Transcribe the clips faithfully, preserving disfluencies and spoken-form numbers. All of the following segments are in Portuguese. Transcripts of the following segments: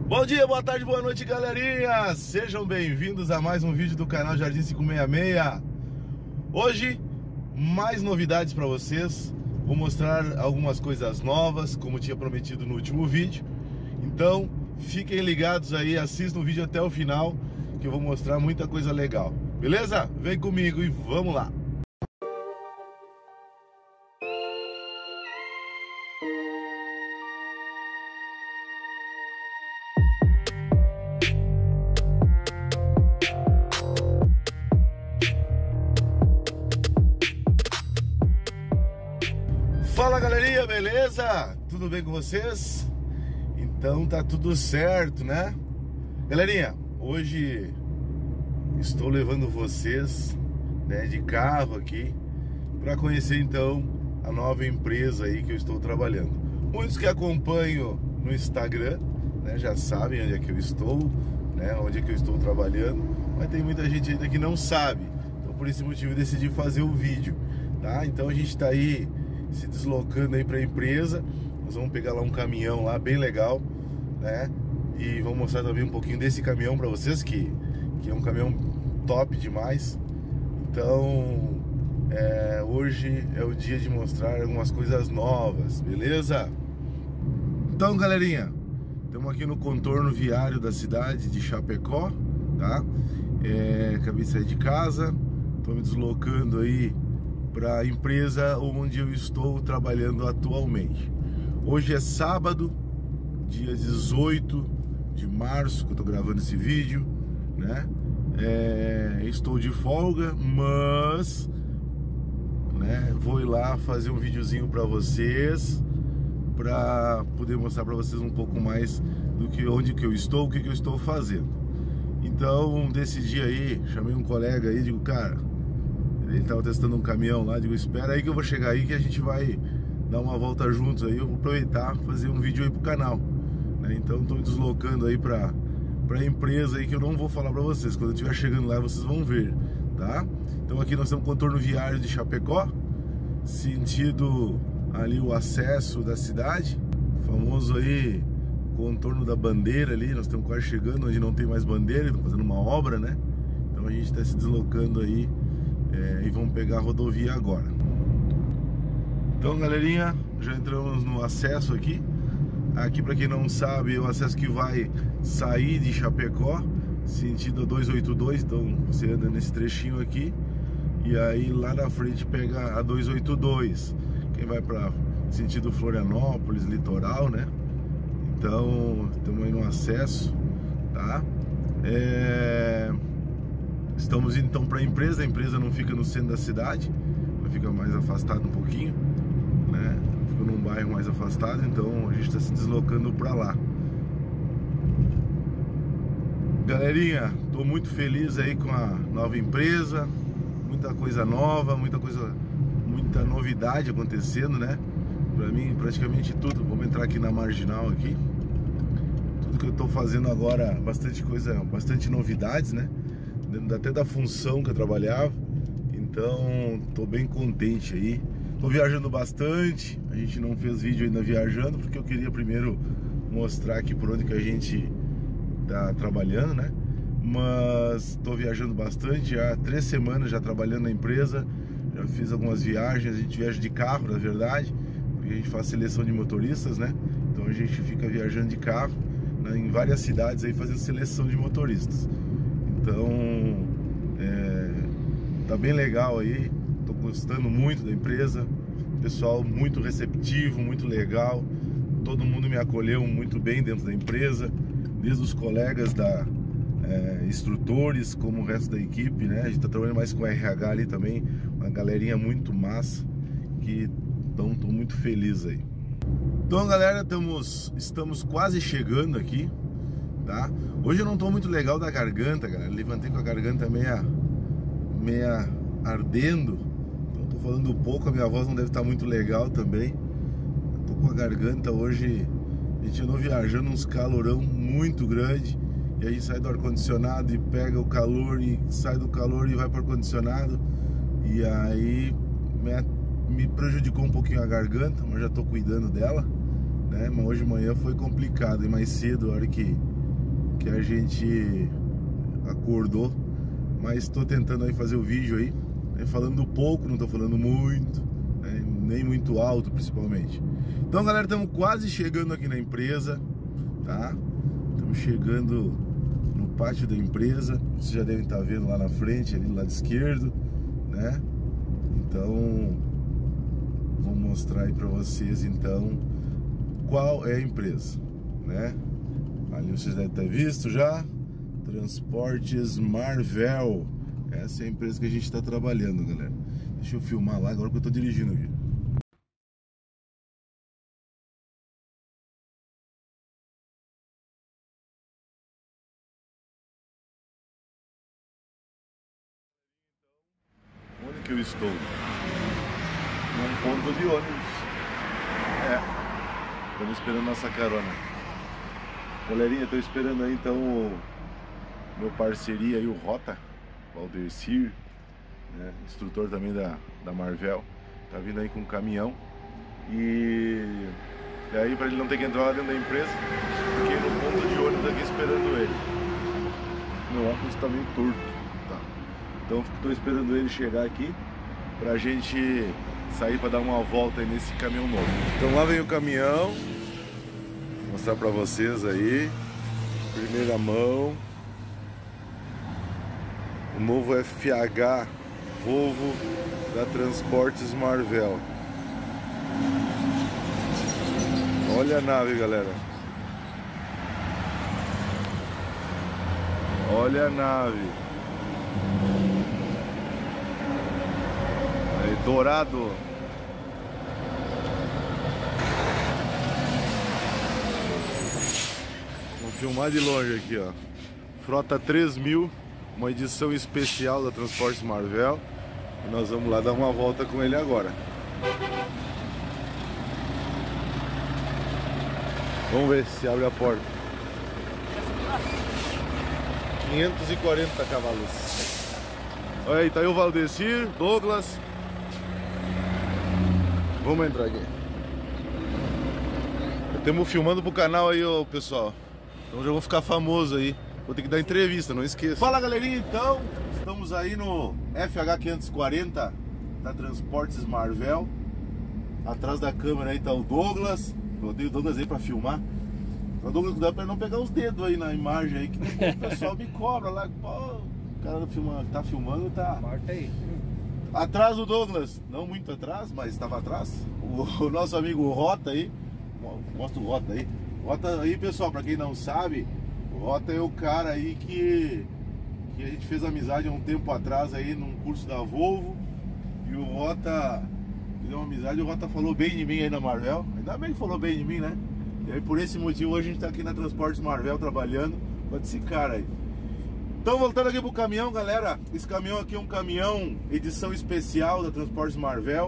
Bom dia, boa tarde, boa noite, galerinha! Sejam bem-vindos a mais um vídeo do canal Jardim quinhentos e sessenta e seis. Hoje, mais novidades para vocês. Vou mostrar algumas coisas novas, como tinha prometido no último vídeo. Então, fiquem ligados aí, assistam o vídeo até o final, que eu vou mostrar muita coisa legal. Beleza? Vem comigo e vamos lá! Fala, galerinha, beleza? Tudo bem com vocês? Então tá tudo certo, né? Galerinha, hoje estou levando vocês, né, de carro aqui para conhecer então a nova empresa aí que eu estou trabalhando. Muitos que acompanham no Instagram, né, já sabem onde é que eu estou, né, onde é que eu estou trabalhando, mas tem muita gente ainda que não sabe. Então por esse motivo eu decidi fazer o vídeo, tá? Então a gente está aí se deslocando aí para a empresa. Nós vamos pegar lá um caminhão lá bem legal, né? E vou mostrar também um pouquinho desse caminhão para vocês, que, que é um caminhão top demais. Então é, hoje é o dia de mostrar algumas coisas novas, beleza? Então, galerinha, estamos aqui no contorno viário da cidade de Chapecó, tá? É, acabei de sair de casa, estou me deslocando aí para a empresa onde eu estou trabalhando atualmente. Hoje é sábado, dia dezoito de março, que eu estou gravando esse vídeo, né? É, estou de folga, mas, né, vou ir lá fazer um videozinho para vocês, para poder mostrar para vocês um pouco mais do que onde que eu estou, o que que eu estou fazendo. Então, desse dia aí, chamei um colega aí, digo, cara, ele tava testando um caminhão lá, digo, espera aí que eu vou chegar aí que a gente vai dar uma volta juntos aí. Eu vou aproveitar fazer um vídeo aí pro canal, né? Então tô me deslocando aí pra, pra empresa aí, que eu não vou falar pra vocês. Quando eu estiver chegando lá vocês vão ver, tá? Então aqui nós temos o contorno viário de Chapecó, sentido ali o acesso da cidade, famoso aí contorno da bandeira ali. Nós estamos quase chegando onde não tem mais bandeira, estão fazendo uma obra, né? Então a gente está se deslocando aí. É, e vamos pegar a rodovia agora. Então, galerinha, já entramos no acesso aqui. Aqui, para quem não sabe, é o acesso que vai sair de Chapecó, sentido a duzentos e oitenta e dois. Então você anda nesse trechinho aqui, e aí lá na frente pega a duzentos e oitenta e dois. Quem vai para sentido Florianópolis, litoral, né? Então estamos aí no acesso, tá? É... Estamos indo então para a empresa. A empresa não fica no centro da cidade, ela fica mais afastada um pouquinho, né? Fica num bairro mais afastado, então a gente está se deslocando para lá. Galerinha, estou muito feliz aí com a nova empresa, muita coisa nova, muita coisa, muita novidade acontecendo, né? Para mim, praticamente tudo. Vamos entrar aqui na marginal aqui. Tudo que eu estou fazendo agora, bastante coisa, bastante novidades, né? Até da função que eu trabalhava. Então tô bem contente aí. Tô viajando bastante. A gente não fez vídeo ainda viajando, porque eu queria primeiro mostrar aqui por onde que a gente tá trabalhando, né? Mas tô viajando bastante. Já há três semanas já trabalhando na empresa. Já fiz algumas viagens. A gente viaja de carro, na verdade, porque a gente faz seleção de motoristas, né? Então a gente fica viajando de carro, né, em várias cidades aí, fazendo seleção de motoristas. Então, é, tá bem legal aí, tô gostando muito da empresa, pessoal muito receptivo, muito legal, todo mundo me acolheu muito bem dentro da empresa, desde os colegas da é, instrutores, como o resto da equipe, né? A gente tá trabalhando mais com o R H ali também, uma galerinha muito massa, que então tô muito feliz aí. Então, galera, estamos, estamos quase chegando aqui, tá? Hoje eu não tô muito legal da garganta, galera. Levantei com a garganta meia, meia ardendo. Então tô falando pouco, a minha voz não deve estar muito legal também. Tô com a garganta hoje. A gente andou viajando uns calorão muito grande, e a gente sai do ar-condicionado e pega o calor, e sai do calor e vai para o ar-condicionado. E aí me, me prejudicou um pouquinho a garganta, mas já tô cuidando dela. né? Mas hoje de manhã foi complicado, e mais cedo, a hora que, que a gente acordou. Mas estou tentando aí fazer o vídeo aí, né? Falando pouco, não estou falando muito, né? Nem muito alto principalmente. Então galera, estamos quase chegando aqui na empresa, tá? Estamos chegando no pátio da empresa. Vocês já devem estar vendo lá na frente, ali do lado esquerdo, né? Então vou mostrar aí para vocês então qual é a empresa, né? Ali vocês devem ter visto já, Transportes Marvel. Essa é a empresa que a gente está trabalhando, galera. Deixa eu filmar lá agora que eu estou dirigindo aqui. Onde que eu estou? Num ponto de ônibus. É, estamos esperando nossa carona. Galerinha, estou esperando aí então o meu parceria aí, o Rota, o Valdecir, né, instrutor também da, da Marvel. Tá vindo aí com um caminhão. E, e aí, para ele não ter que entrar lá dentro da empresa, fiquei no ponto de ônibus aqui esperando ele. Meu óculos está meio torto. Então estou esperando ele chegar aqui pra gente sair para dar uma volta aí nesse caminhão novo. Então lá vem o caminhão. Vou mostrar para vocês aí. Primeira mão. O novo F H Volvo da Transportes Marvel. Olha a nave, galera. Olha a nave. Aí, dourado. Vamos filmar de longe aqui, ó. Frota três mil, uma edição especial da Transportes Marvel. E nós vamos lá dar uma volta com ele agora. Vamos ver se abre a porta. quinhentos e quarenta cavalos. Olha aí, tá aí o Valdecir, Douglas. Vamos entrar aqui. Estamos filmando pro canal aí, ó, pessoal. Então já vou ficar famoso aí. Vou ter que dar entrevista, não esqueça. Fala, galerinha, então. Estamos aí no F H quinhentos e quarenta da Transportes Marvel. Atrás da câmera aí tá o Douglas. Botei o Douglas aí pra filmar. O Douglas dá pra não pegar os dedos aí na imagem aí, que o pessoal me cobra lá. Pô, o cara filma, tá filmando, tá. Marta aí. Atrás do Douglas, não muito atrás, mas estava atrás. O, o nosso amigo Rota aí. Mostra o Rota aí. Rota aí, pessoal, pra quem não sabe, o Rota é o cara aí que, que a gente fez amizade há um tempo atrás aí num curso da Volvo. E o Rota deu uma amizade, o Rota falou bem de mim aí na Marvel. Ainda bem que falou bem de mim, né? E aí por esse motivo hoje a gente tá aqui na Transportes Marvel trabalhando com esse cara aí. Então voltando aqui pro caminhão, galera. Esse caminhão aqui é um caminhão edição especial da Transportes Marvel.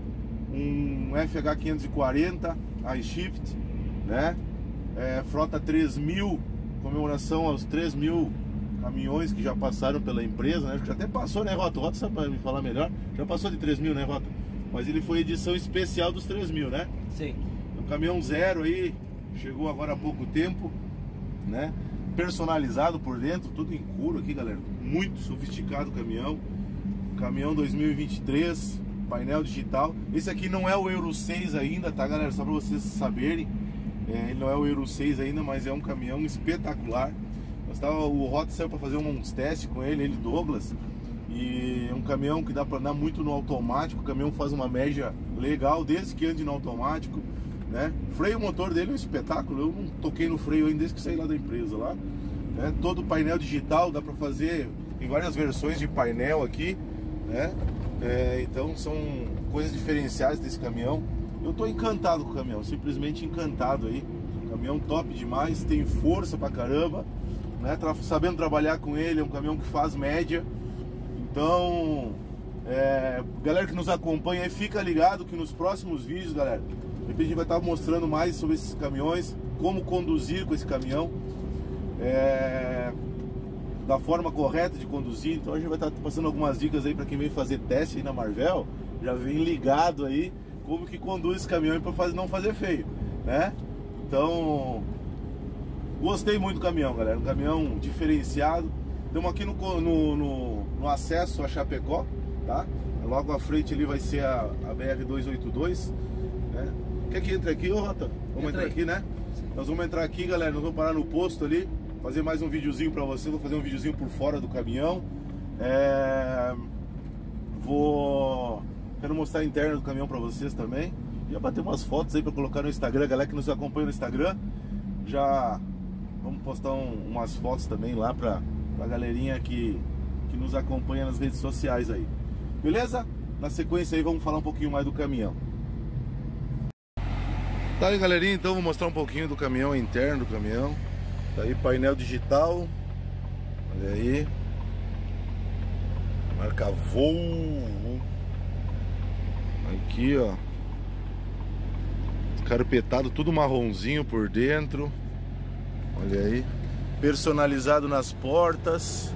Um F H quinhentos e quarenta iShift, né? É, frota três mil, comemoração aos três mil caminhões que já passaram pela empresa, né? Já até passou, né, Rota? O Rota sabe me falar melhor. Já passou de três mil, né, Rota? Mas ele foi edição especial dos três mil, né? Sim. Um caminhão zero aí, chegou agora há pouco tempo, né? Personalizado por dentro, tudo em couro aqui, galera. Muito sofisticado o caminhão. Caminhão dois mil e vinte e três, painel digital. Esse aqui não é o Euro seis ainda, tá, galera? Só pra vocês saberem. É, ele não é o Euro seis ainda, mas é um caminhão espetacular. Nós tava, o Rota saiu pra fazer uns testes com ele, ele Douglas. E é um caminhão que dá pra andar muito no automático. O caminhão faz uma média legal, desde que ande no automático, né? Freio motor dele é um espetáculo. Eu não toquei no freio ainda desde que saí lá da empresa lá, né? Todo painel digital, dá pra fazer em várias versões de painel aqui, né? É, então são coisas diferenciais desse caminhão. Eu tô encantado com o caminhão, simplesmente encantado aí. Caminhão top demais, tem força pra caramba, né? Tra- sabendo trabalhar com ele, é um caminhão que faz média. Então, é, galera que nos acompanha aí, fica ligado que nos próximos vídeos, galera, de repente a gente vai estar mostrando mais sobre esses caminhões, como conduzir com esse caminhão, é, da forma correta de conduzir. Então a gente vai estar passando algumas dicas aí para quem vem fazer teste aí na Marvel, já vem ligado aí como que conduz esse caminhão para fazer, não fazer feio, né? Então, gostei muito do caminhão, galera. Um caminhão diferenciado. Estamos aqui no, no, no, no acesso a Chapecó, tá? Logo à frente ali vai ser a, a B R duzentos e oitenta e dois, né? Quer que entre aqui, ô Rota? Vamos Entra entrar aí. aqui, né? Nós vamos entrar aqui, galera. Nós vamos parar no posto ali, fazer mais um videozinho pra você. Vou fazer um videozinho por fora do caminhão. É... Vou... Quero mostrar a interna do caminhão pra vocês também. Já bater umas fotos aí pra colocar no Instagram. Galera que nos acompanha no Instagram, já vamos postar um, umas fotos também lá pra, pra galerinha que, que nos acompanha nas redes sociais aí. Beleza? Na sequência aí vamos falar um pouquinho mais do caminhão. Tá aí, galerinha, então vou mostrar um pouquinho do caminhão, interno do caminhão. Tá aí painel digital. Olha aí. Marca Volvo. Aqui, ó. Carpetado, tudo marronzinho por dentro. Olha aí. Personalizado nas portas.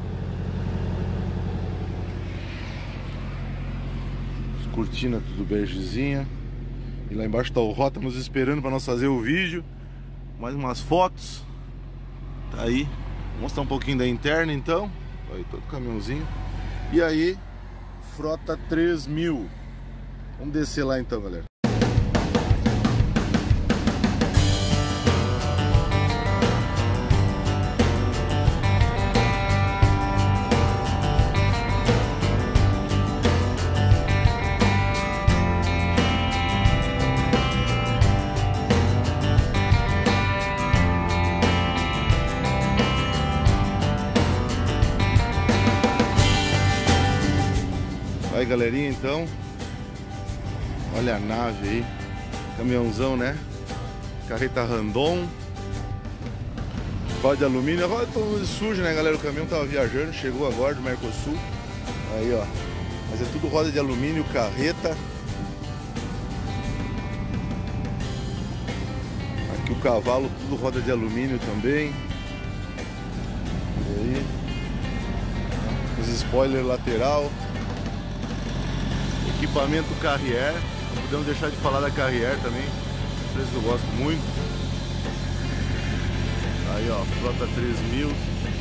Cortina tudo begezinha. E lá embaixo tá o Rota nos esperando para nós fazer o vídeo. Mais umas fotos. Tá aí. Vou mostrar um pouquinho da interna então. Aí todo o caminhãozinho. E aí, frota três mil. Vamos descer lá então, galera. Aí, galerinha, então, olha a nave aí, caminhãozão, né? Carreta Randon, roda de alumínio, a roda toda suja, né, galera? O caminhão tava viajando, chegou agora do Mercosul. Aí, ó, mas é tudo roda de alumínio, carreta. Aqui o cavalo, tudo roda de alumínio também. E aí, os spoilers lateral. Equipamento Carrier, não podemos deixar de falar da Carrier também, empresa que eu gosto muito. Aí, ó, frota três mil.